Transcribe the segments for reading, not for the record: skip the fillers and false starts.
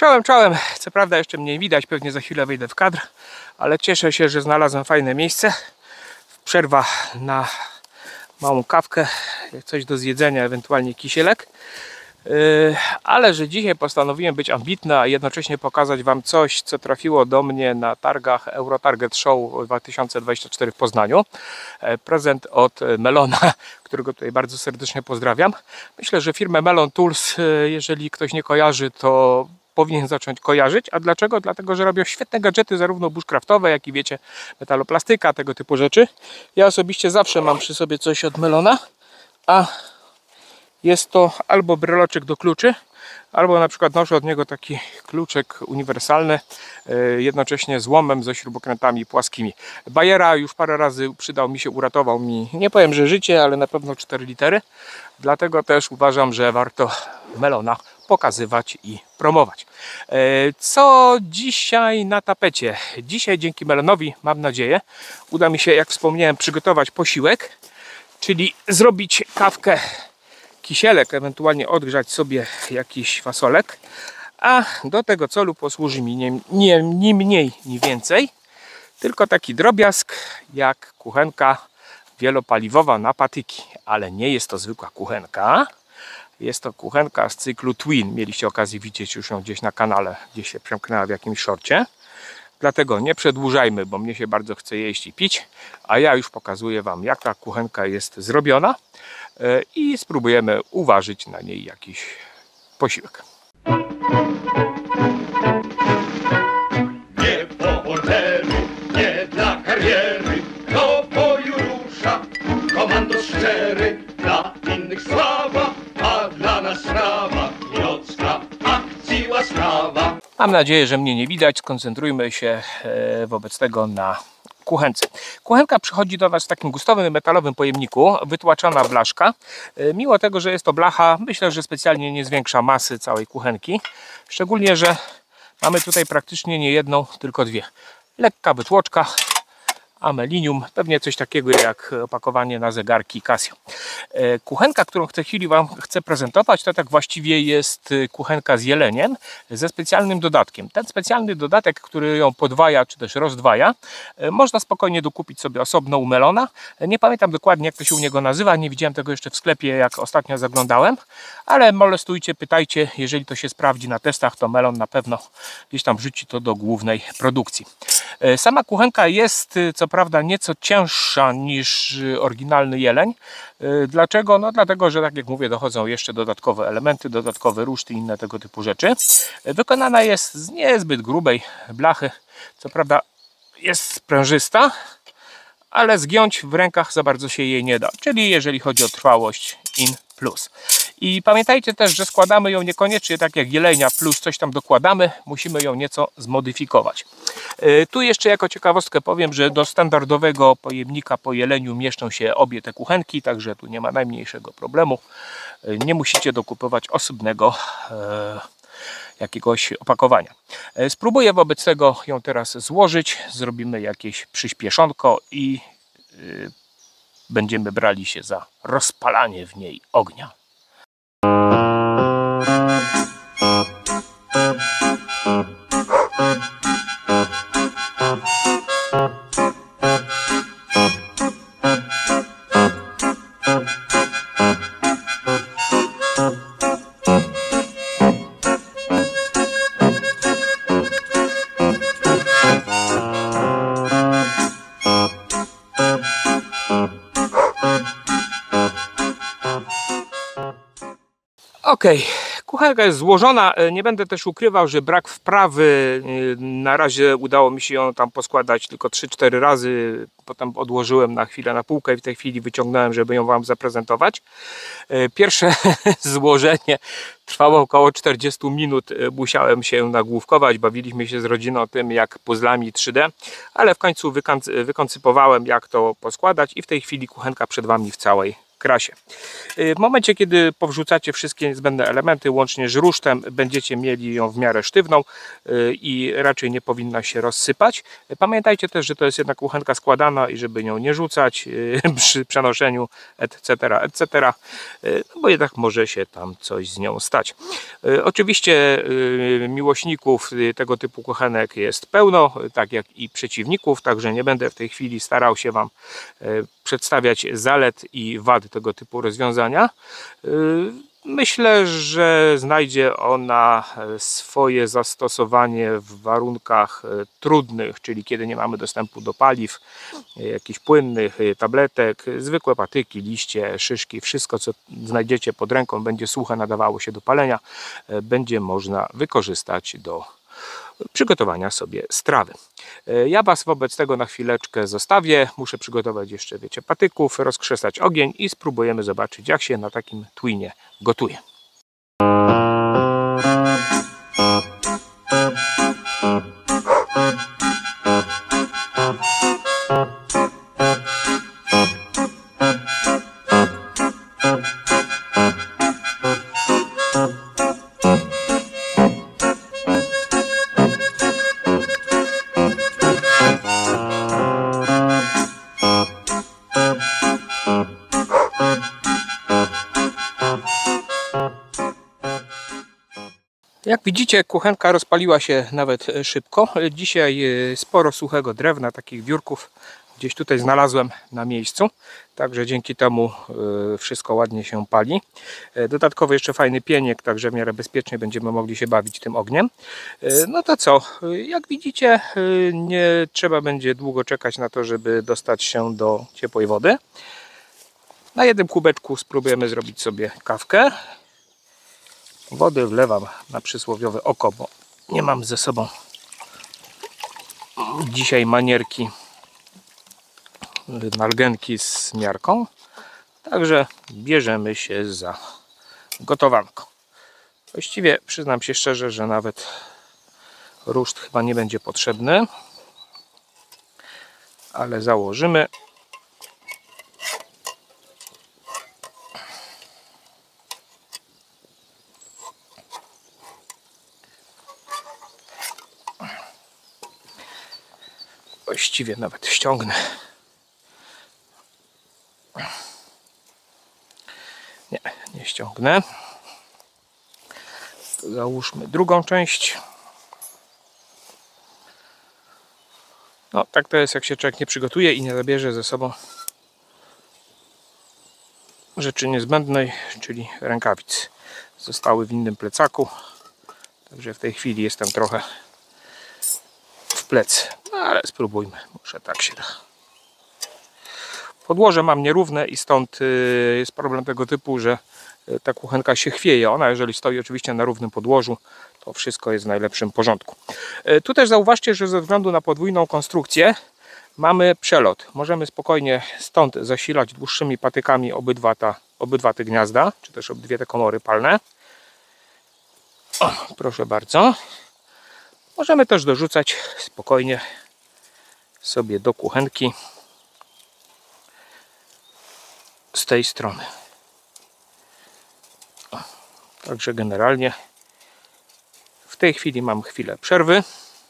Czołem, czołem. Co prawda jeszcze mnie widać, pewnie za chwilę wyjdę w kadr, ale cieszę się, że znalazłem fajne miejsce. Przerwa na małą kawkę, coś do zjedzenia, ewentualnie kisielek. Ale że dzisiaj postanowiłem być ambitny, a jednocześnie pokazać Wam coś, co trafiło do mnie na targach Eurotarget Show 2024 w Poznaniu. Prezent od Melona, którego tutaj bardzo serdecznie pozdrawiam. Myślę, że firmę Melon Tools, jeżeli ktoś nie kojarzy, to powinien zacząć kojarzyć. A dlaczego? Dlatego, że robią świetne gadżety, zarówno bushcraftowe, jak i wiecie, metaloplastyka, tego typu rzeczy. Ja osobiście zawsze mam przy sobie coś od Melona, a jest to albo breloczek do kluczy, albo na przykład noszę od niego taki kluczek uniwersalny, jednocześnie z łomem, ze śrubokrętami płaskimi. Bajera już parę razy przydał mi się, uratował mi, nie powiem, że życie, ale na pewno 4 litery. Dlatego też uważam, że warto Melona pokazywać i promować. Co dzisiaj na tapecie? Dzisiaj dzięki Melonowi, mam nadzieję, uda mi się, jak wspomniałem, przygotować posiłek, czyli zrobić kawkę, kisielek, ewentualnie odgrzać sobie jakiś fasolek, a do tego celu posłuży mi ni mniej, ni więcej, tylko taki drobiazg jak kuchenka wielopaliwowa na patyki, ale nie jest to zwykła kuchenka, jest to kuchenka z cyklu Twin. Mieliście okazję widzieć już ją gdzieś na kanale, gdzieś się przemknęła w jakimś szorcie. Dlatego nie przedłużajmy, bo mnie się bardzo chce jeść i pić, a ja już pokazuję Wam, jak ta kuchenka jest zrobiona i spróbujemy uważyć na niej jakiś posiłek. Nie po ordery, nie dla kariery, do boju rusza komando szczery. Dla innych sława, a dla nas sprawa, nocna akcji łaskawa. Mam nadzieję, że mnie nie widać. Skoncentrujmy się wobec tego na kuchence. Kuchenka przychodzi do nas w takim gustowym metalowym pojemniku, wytłaczana blaszka. Mimo tego, że jest to blacha, myślę, że specjalnie nie zwiększa masy całej kuchenki. Szczególnie, że mamy tutaj praktycznie nie jedną, tylko dwie. Lekka wytłoczka, amelinium, pewnie coś takiego jak opakowanie na zegarki Casio. Kuchenka, którą w tej chwili Wam chcę prezentować, to tak właściwie jest kuchenka z jeleniem ze specjalnym dodatkiem. Ten specjalny dodatek, który ją podwaja czy też rozdwaja, można spokojnie dokupić sobie osobno u Melona. Nie pamiętam dokładnie, jak to się u niego nazywa, nie widziałem tego jeszcze w sklepie, jak ostatnio zaglądałem, ale molestujcie, pytajcie, jeżeli to się sprawdzi na testach, to Melon na pewno gdzieś tam wrzuci to do głównej produkcji. Sama kuchenka jest co prawda nieco cięższa niż oryginalny jeleń. Dlaczego? No dlatego, że tak jak mówię, dochodzą jeszcze dodatkowe elementy, dodatkowe ruszty i inne tego typu rzeczy. Wykonana jest z niezbyt grubej blachy. Co prawda jest sprężysta, ale zgiąć w rękach za bardzo się jej nie da. Czyli jeżeli chodzi o trwałość, in plus. I pamiętajcie też, że składamy ją niekoniecznie tak jak jelenia plus coś tam dokładamy, musimy ją nieco zmodyfikować. Tu jeszcze jako ciekawostkę powiem, że do standardowego pojemnika po jeleniu mieszczą się obie te kuchenki, także tu nie ma najmniejszego problemu. Nie musicie dokupywać osobnego jakiegoś opakowania. Spróbuję wobec tego ją teraz złożyć, zrobimy jakieś przyspieszonko i będziemy brali się za rozpalanie w niej ognia. Ok, kuchenka jest złożona, nie będę też ukrywał, że brak wprawy, na razie udało mi się ją tam poskładać tylko 3-4 razy, potem odłożyłem na chwilę na półkę i w tej chwili wyciągnąłem, żeby ją Wam zaprezentować. Pierwsze złożenie trwało około 40 minut, musiałem się nagłówkować, bawiliśmy się z rodziną tym jak puzzlami 3D, ale w końcu wykoncypowałem, jak to poskładać i w tej chwili kuchenka przed Wami w całej krasie. W momencie, kiedy powrzucacie wszystkie niezbędne elementy, łącznie z rusztem, będziecie mieli ją w miarę sztywną i raczej nie powinna się rozsypać. Pamiętajcie też, że to jest jednak kuchenka składana i żeby nią nie rzucać przy przenoszeniu, etc., etc., no bo jednak może się tam coś z nią stać. Oczywiście miłośników tego typu kuchenek jest pełno, tak jak i przeciwników, także nie będę w tej chwili starał się Wam przedstawiać zalet i wad tego typu rozwiązania. Myślę, że znajdzie ona swoje zastosowanie w warunkach trudnych, czyli kiedy nie mamy dostępu do paliw, jakichś płynnych, tabletek, zwykłe patyki, liście, szyszki, wszystko co znajdziecie pod ręką będzie suche, nadawało się do palenia, będzie można wykorzystać do przygotowania sobie strawy. Ja Was wobec tego na chwileczkę zostawię. Muszę przygotować jeszcze, wiecie, patyków, rozkrzesać ogień i spróbujemy zobaczyć, jak się na takim twinie gotuje. Jak widzicie, kuchenka rozpaliła się nawet szybko. Dzisiaj sporo suchego drewna, takich wiórków gdzieś tutaj znalazłem na miejscu. Także dzięki temu wszystko ładnie się pali. Dodatkowo jeszcze fajny pieniek, także w miarę bezpiecznie będziemy mogli się bawić tym ogniem. No to co, jak widzicie, nie trzeba będzie długo czekać na to, żeby dostać się do ciepłej wody. Na jednym kubeczku spróbujemy zrobić sobie kawkę. Wody wlewam na przysłowiowe oko, bo nie mam ze sobą dzisiaj manierki nalgenki z miarką. Także bierzemy się za gotowanko. Właściwie przyznam się szczerze, że nawet ruszt chyba nie będzie potrzebny, ale założymy. Właściwie nawet ściągnę. Nie ściągnę. Załóżmy drugą część. No tak to jest, jak się człowiek nie przygotuje i nie zabierze ze sobą rzeczy niezbędnej, czyli rękawic. Zostały w innym plecaku. Także w tej chwili jestem trochę w plecy. No ale spróbujmy. Może tak się da. Podłoże mam nierówne i stąd jest problem tego typu, że ta kuchenka się chwieje. Ona, jeżeli stoi oczywiście na równym podłożu, to wszystko jest w najlepszym porządku. Tu też zauważcie, że ze względu na podwójną konstrukcję mamy przelot. Możemy spokojnie stąd zasilać dłuższymi patykami obydwa te gniazda, czy też obydwie te komory palne. O, proszę bardzo. Możemy też dorzucać spokojnie sobie do kuchenki z tej strony. Także generalnie w tej chwili mam chwilę przerwy.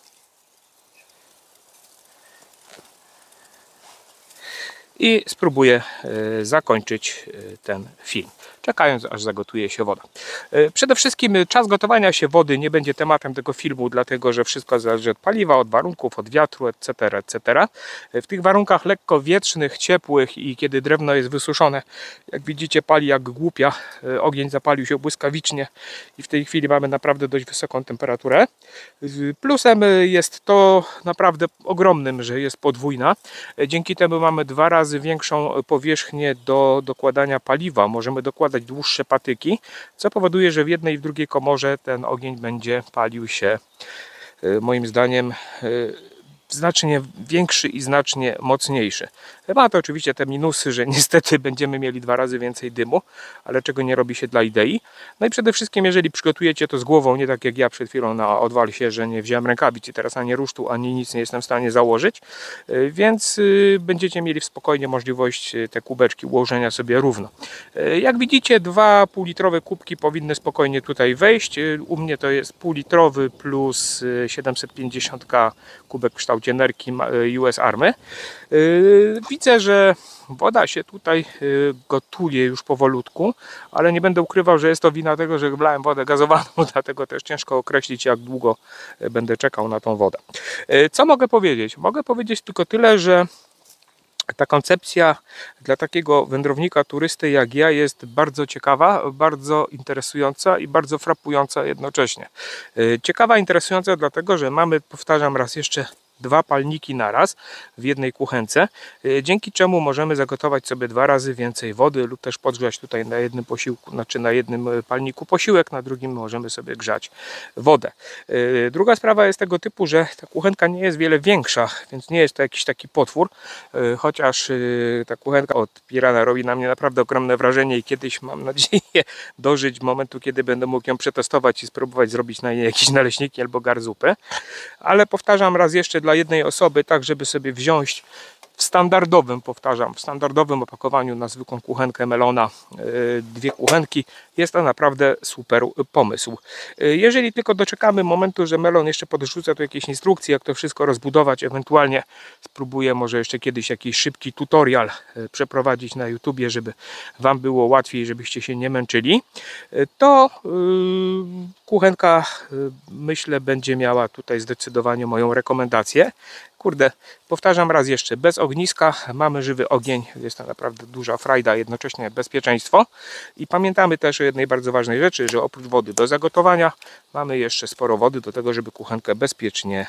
I spróbuję zakończyć ten film, czekając aż zagotuje się woda. Przede wszystkim czas gotowania się wody nie będzie tematem tego filmu, dlatego że wszystko zależy od paliwa, od warunków, od wiatru, etc., etc. W tych warunkach lekko wietrznych, ciepłych i kiedy drewno jest wysuszone, jak widzicie, pali jak głupia. Ogień zapalił się błyskawicznie i w tej chwili mamy naprawdę dość wysoką temperaturę. Plusem jest to naprawdę ogromnym, że jest podwójna. Dzięki temu mamy 2 razy większą powierzchnię do dokładania paliwa. Możemy dokładać dłuższe patyki, co powoduje, że w jednej i w drugiej komorze ten ogień będzie palił się moim zdaniem znacznie większy i znacznie mocniejszy. Ma to oczywiście te minusy, że niestety będziemy mieli 2 razy więcej dymu, ale czego nie robi się dla idei. No i przede wszystkim, jeżeli przygotujecie to z głową, nie tak jak ja przed chwilą na odwal się, że nie wziąłem rękawic i teraz ani rusztu, ani nic nie jestem w stanie założyć, więc będziecie mieli spokojnie możliwość te kubeczki ułożenia sobie równo. Jak widzicie, 2 półlitrowe kubki powinny spokojnie tutaj wejść. U mnie to jest półlitrowy plus 750 kubek w kształcie nerki US Army. Widzę, że woda się tutaj gotuje już powolutku, ale nie będę ukrywał, że jest to wina tego, że wlałem wodę gazowaną, dlatego też ciężko określić, jak długo będę czekał na tą wodę. Co mogę powiedzieć? Mogę powiedzieć tylko tyle, że ta koncepcja dla takiego wędrownika, turysty jak ja jest bardzo ciekawa, bardzo interesująca i bardzo frapująca jednocześnie. Ciekawa, interesująca dlatego, że mamy, powtarzam raz jeszcze, 2 palniki naraz w jednej kuchence, dzięki czemu możemy zagotować sobie 2 razy więcej wody lub też podgrzać tutaj na jednym posiłku, znaczy na jednym palniku posiłek, na drugim możemy sobie grzać wodę. Druga sprawa jest tego typu, że ta kuchenka nie jest wiele większa, więc nie jest to jakiś taki potwór, chociaż ta kuchenka od Pirana robi na mnie naprawdę ogromne wrażenie i kiedyś mam nadzieję dożyć momentu, kiedy będę mógł ją przetestować i spróbować zrobić na niej jakieś naleśniki albo garzupę, ale powtarzam raz jeszcze, dla jednej osoby, tak żeby sobie wziąć w standardowym, powtarzam, w standardowym opakowaniu na zwykłą kuchenkę melona 2 kuchenki, jest to naprawdę super pomysł. Jeżeli tylko doczekamy momentu, że melon jeszcze podrzucę tu jakieś instrukcje, jak to wszystko rozbudować, ewentualnie spróbuję może jeszcze kiedyś jakiś szybki tutorial przeprowadzić na YouTubie, żeby Wam było łatwiej, żebyście się nie męczyli, to kuchenka myślę będzie miała tutaj zdecydowanie moją rekomendację. Kurde, powtarzam raz jeszcze, bez ogniska mamy żywy ogień, jest to naprawdę duża frajda, jednocześnie bezpieczeństwo. I pamiętamy też o jednej bardzo ważnej rzeczy, że oprócz wody do zagotowania mamy jeszcze sporo wody do tego, żeby kuchenkę bezpiecznie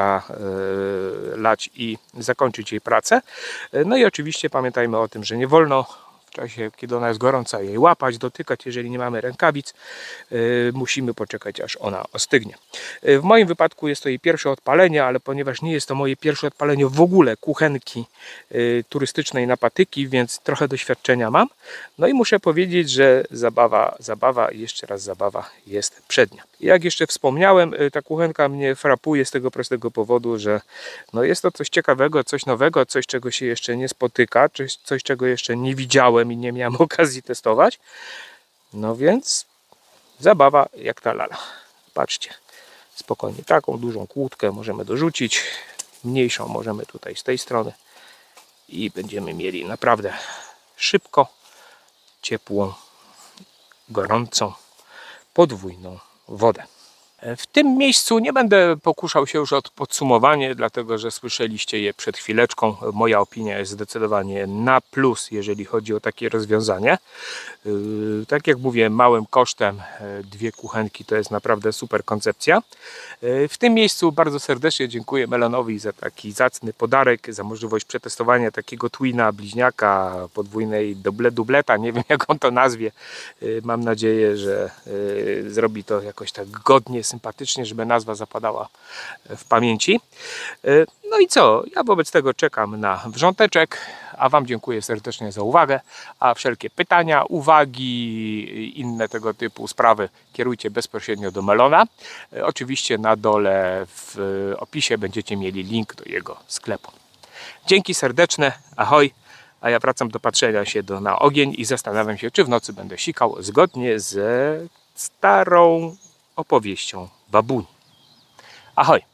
zalać i zakończyć jej pracę. No i oczywiście pamiętajmy o tym, że nie wolno w czasie, kiedy ona jest gorąca, jej łapać, dotykać, jeżeli nie mamy rękawic. Musimy poczekać, aż ona ostygnie. W moim wypadku jest to jej pierwsze odpalenie, ale ponieważ nie jest to moje pierwsze odpalenie w ogóle kuchenki turystycznej na patyki, więc trochę doświadczenia mam. No i muszę powiedzieć, że zabawa i jeszcze raz zabawa jest przednia. Jak jeszcze wspomniałem, ta kuchenka mnie frapuje z tego prostego powodu, że no jest to coś ciekawego, coś nowego, coś czego się jeszcze nie spotyka, coś czego jeszcze nie widziałem i nie miałem okazji testować. No więc zabawa jak ta lala. Patrzcie, spokojnie taką dużą kłódkę możemy dorzucić, mniejszą możemy tutaj z tej strony i będziemy mieli naprawdę szybko, ciepłą, gorącą, podwójną wodę. W tym miejscu nie będę pokuszał się już o podsumowanie, dlatego że słyszeliście je przed chwileczką. Moja opinia jest zdecydowanie na plus, jeżeli chodzi o takie rozwiązanie. Tak jak mówię, małym kosztem 2 kuchenki to jest naprawdę super koncepcja. W tym miejscu bardzo serdecznie dziękuję Melonowi za taki zacny podarek, za możliwość przetestowania takiego twina, bliźniaka, podwójnej dubleta, nie wiem jak on to nazwie. Mam nadzieję, że zrobi to jakoś tak godnie, sympatycznie, żeby nazwa zapadała w pamięci. No i co? Ja wobec tego czekam na wrząteczek, a Wam dziękuję serdecznie za uwagę, a wszelkie pytania, uwagi i inne tego typu sprawy kierujcie bezpośrednio do Melona. Oczywiście na dole w opisie będziecie mieli link do jego sklepu. Dzięki serdeczne, ahoj, a ja wracam do patrzenia się na ogień i zastanawiam się, czy w nocy będę sikał zgodnie ze starą opowieścią babuni. Ahoj!